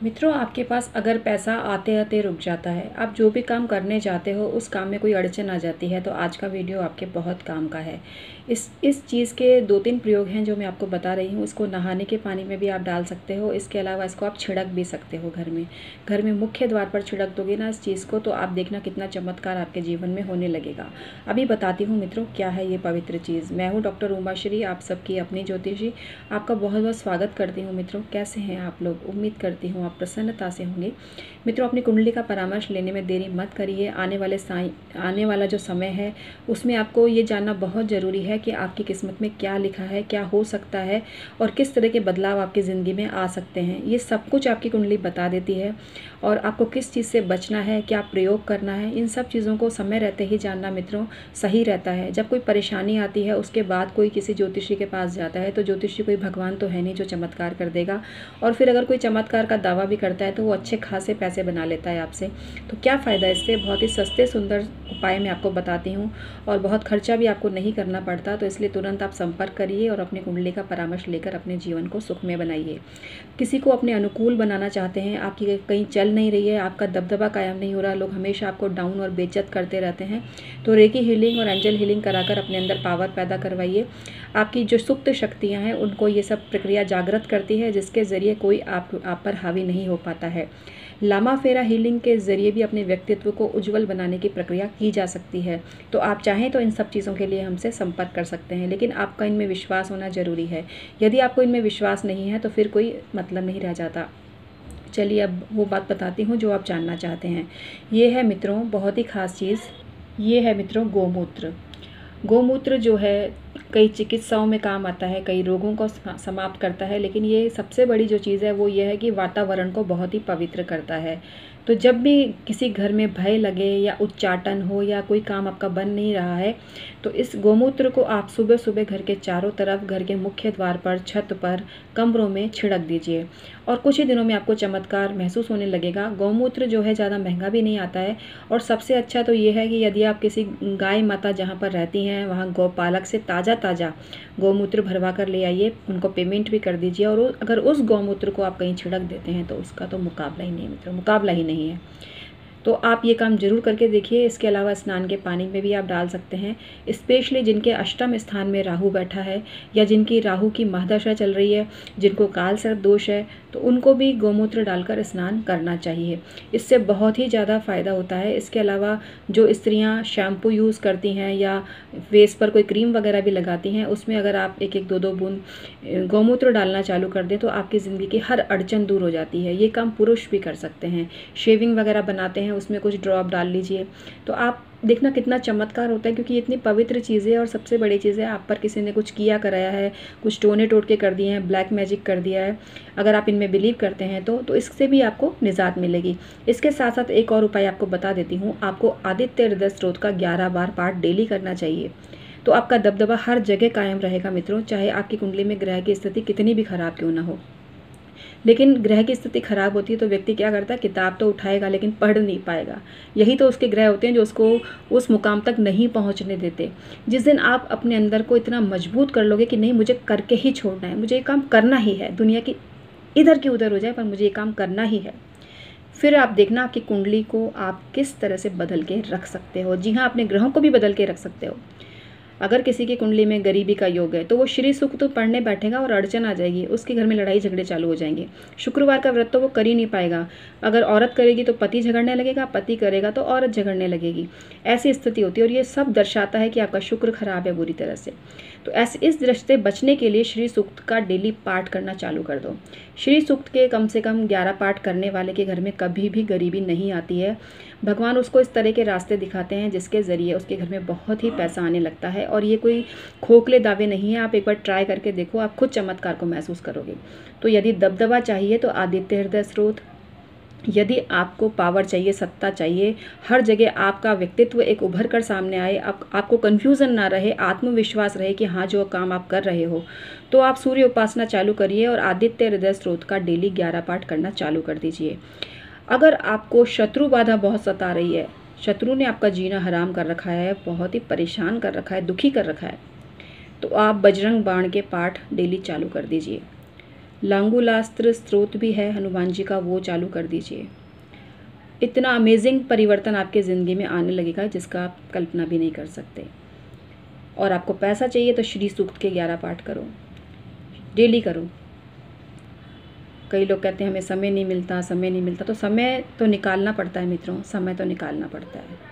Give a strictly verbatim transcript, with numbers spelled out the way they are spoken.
मित्रों, आपके पास अगर पैसा आते-आते रुक जाता है, आप जो भी काम करने जाते हो उस काम में कोई अड़चन आ जाती है, तो आज का वीडियो आपके बहुत काम का है। इस इस चीज़ के दो तीन प्रयोग हैं जो मैं आपको बता रही हूँ। इसको नहाने के पानी में भी आप डाल सकते हो, इसके अलावा इसको आप छिड़क भी सकते हो घर में। घर में मुख्य द्वार पर छिड़क दोगे ना इस चीज़ को, तो आप देखना कितना चमत्कार आपके जीवन में होने लगेगा। अभी बताती हूँ मित्रों क्या है ये पवित्र चीज़। मैं हूँ डॉक्टर उमाश्री, आप सबकी अपनी ज्योतिषी। आपका बहुत बहुत स्वागत करती हूँ मित्रों। कैसे हैं आप लोग? उम्मीद करती हूँ प्रसन्नता से होंगे। मित्रों, अपनी कुंडली का परामर्श लेने में देरी मत करिए। आने वाले साई आने वाला जो समय है उसमें आपको ये जानना बहुत ज़रूरी है कि आपकी किस्मत में क्या लिखा है, क्या हो सकता है और किस तरह के बदलाव आपकी ज़िंदगी में आ सकते हैं। ये सब कुछ आपकी कुंडली बता देती है और आपको किस चीज़ से बचना है, क्या प्रयोग करना है, इन सब चीज़ों को समय रहते ही जानना मित्रों सही रहता है। जब कोई परेशानी आती है उसके बाद कोई किसी ज्योतिषी के पास जाता है तो ज्योतिषी कोई भगवान तो है नहीं जो चमत्कार कर देगा, और फिर अगर कोई चमत्कार का दावा भी करता है तो वो अच्छे खासे पैसे बना लेता है आपसे। तो क्या फ़ायदा इससे? बहुत ही सस्ते सुंदर उपाय मैं आपको बताती हूँ और बहुत खर्चा भी आपको नहीं करना पड़ता। तो इसलिए तुरंत आप संपर्क करिए और अपनी कुंडली का परामर्श लेकर अपने जीवन को सुखमय बनाइए। किसी को अपने अनुकूल बनाना चाहते हैं, आपकी कहीं चल नहीं रही है, आपका दबदबा कायम नहीं हो रहा, लोग हमेशा आपको डाउन और बेइज्जत करते रहते हैं, तो रेकी हीलिंग और एंजल हीलिंग कराकर अपने अंदर पावर पैदा करवाइए। आपकी जो सुप्त शक्तियाँ हैं उनको ये सब प्रक्रिया जागृत करती है, जिसके ज़रिए कोई आप आप पर हावी नहीं हो पाता है। लामा फेरा हीलिंग के ज़रिए भी अपने व्यक्तित्व को उज्जवल बनाने की प्रक्रिया की जा सकती है। तो आप चाहें तो इन सब चीज़ों के लिए हमसे संपर्क कर सकते हैं, लेकिन आपका इनमें विश्वास होना ज़रूरी है। यदि आपको इनमें विश्वास नहीं है तो फिर कोई मतलब नहीं रह जाता। चलिए अब वो बात बताती हूँ जो आप जानना चाहते हैं। ये है मित्रों बहुत ही ख़ास चीज़, ये है मित्रों गोमूत्र। गोमूत्र जो है कई चिकित्साओं में काम आता है, कई रोगों को समाप्त करता है, लेकिन ये सबसे बड़ी जो चीज़ है वो ये है कि वातावरण को बहुत ही पवित्र करता है। तो जब भी किसी घर में भय लगे या उच्चाटन हो या कोई काम आपका बन नहीं रहा है, तो इस गोमूत्र को आप सुबह सुबह घर के चारों तरफ, घर के मुख्य द्वार पर, छत पर, कमरों में छिड़क दीजिए और कुछ ही दिनों में आपको चमत्कार महसूस होने लगेगा। गौमूत्र जो है ज़्यादा महंगा भी नहीं आता है, और सबसे अच्छा तो ये है कि यदि आप किसी गाय माता जहाँ पर रहती हैं वहाँ गौपालक से ताज़ा ताज़ा गौमूत्र भरवा कर ले आइए, उनको पेमेंट भी कर दीजिए, और अगर उस गौमूत्र को आप कहीं छिड़क देते हैं तो उसका तो मुकाबला ही नहीं मित्रों, मुकाबला ही नहीं है। तो आप ये काम जरूर करके देखिए। इसके अलावा स्नान के पानी में भी आप डाल सकते हैं। स्पेशली जिनके अष्टम स्थान में राहु बैठा है या जिनकी राहु की महादशा चल रही है, जिनको काल सर्प दोष है, तो उनको भी गोमूत्र डालकर स्नान करना चाहिए। इससे बहुत ही ज़्यादा फ़ायदा होता है। इसके अलावा जो स्त्रियां शैम्पू यूज़ करती हैं या फेस पर कोई क्रीम वगैरह भी लगाती हैं, उसमें अगर आप एक एक दो दो बूंद गौमूत्र डालना चालू कर दें तो आपकी ज़िंदगी की हर अड़चन दूर हो जाती है। ये काम पुरुष भी कर सकते हैं। शेविंग वगैरह बनाते हैं उसमें कुछ ड्रॉप डाल लीजिए, तो आप देखना कितना चमत्कार होता है, क्योंकि इतनी पवित्र चीज़ें और सबसे बड़ी चीज़ है आप पर किसी ने कुछ किया कराया है, कुछ टोने टोटके कर दिए हैं, ब्लैक मैजिक कर दिया है। अगर आप इनमें बिलीव करते हैं तो तो इससे भी आपको निजात मिलेगी। इसके साथ साथ एक और उपाय आपको बता देती हूँ। आपको आदित्य हृदय स्त्रोत का ग्यारह बार पाठ डेली करना चाहिए, तो आपका दबदबा हर जगह कायम रहेगा मित्रों, चाहे आपकी कुंडली में ग्रह की स्थिति कितनी भी खराब क्यों ना हो। लेकिन ग्रह की स्थिति खराब होती है तो व्यक्ति क्या करता है, किताब तो उठाएगा लेकिन पढ़ नहीं पाएगा। यही तो उसके ग्रह होते हैं जो उसको उस मुकाम तक नहीं पहुंचने देते। जिस दिन आप अपने अंदर को इतना मजबूत कर लोगे कि नहीं, मुझे करके ही छोड़ना है, मुझे ये काम करना ही है, दुनिया की इधर की उधर हो जाए पर मुझे ये काम करना ही है, फिर आप देखना आपकी कुंडली को आप किस तरह से बदल के रख सकते हो। जी हाँ, अपने ग्रहों को भी बदल के रख सकते हो। अगर किसी की कुंडली में गरीबी का योग है तो वो श्री सूक्त तो पढ़ने बैठेगा और अड़चन आ जाएगी, उसके घर में लड़ाई झगड़े चालू हो जाएंगे। शुक्रवार का व्रत तो वो कर ही नहीं पाएगा। अगर औरत करेगी तो पति झगड़ने लगेगा, पति करेगा तो औरत झगड़ने लगेगी। ऐसी स्थिति होती है और ये सब दर्शाता है कि आपका शुक्र खराब है बुरी तरह से। तो ऐसे इस दृष्टि से बचने के लिए श्री सूक्त का डेली पाठ करना चालू कर दो। श्री सूक्त के कम से कम ग्यारह पाठ करने वाले के घर में कभी भी गरीबी नहीं आती है। भगवान उसको इस तरह के रास्ते दिखाते हैं जिसके ज़रिए उसके घर में बहुत ही पैसा आने लगता है, और ये कोई खोखले दावे नहीं है। आप एक बार ट्राई करके देखो, आप खुद चमत्कार को महसूस करोगे। तो यदि दबदबा चाहिए तो आदित्य हृदय स्रोत, यदि आपको पावर चाहिए, सत्ता चाहिए, हर जगह आपका व्यक्तित्व एक उभर कर सामने आए, आप, आपको कन्फ्यूज़न ना रहे, आत्मविश्वास रहे कि हाँ जो काम आप कर रहे हो, तो आप सूर्य उपासना चालू करिए और आदित्य हृदय स्रोत का डेली ग्यारह पाठ करना चालू कर दीजिए। अगर आपको शत्रु बाधा बहुत सता रही है, शत्रु ने आपका जीना हराम कर रखा है, बहुत ही परेशान कर रखा है, दुखी कर रखा है, तो आप बजरंग बाण के पाठ डेली चालू कर दीजिए। लांगुलास्त्र स्त्रोत भी है हनुमान जी का, वो चालू कर दीजिए। इतना अमेजिंग परिवर्तन आपके ज़िंदगी में आने लगेगा जिसका आप कल्पना भी नहीं कर सकते। और आपको पैसा चाहिए तो श्री सूक्त के ग्यारह पाठ करो, डेली करो। कई लोग कहते हैं हमें समय नहीं मिलता, समय नहीं मिलता, तो समय तो निकालना पड़ता है मित्रों, समय तो निकालना पड़ता है।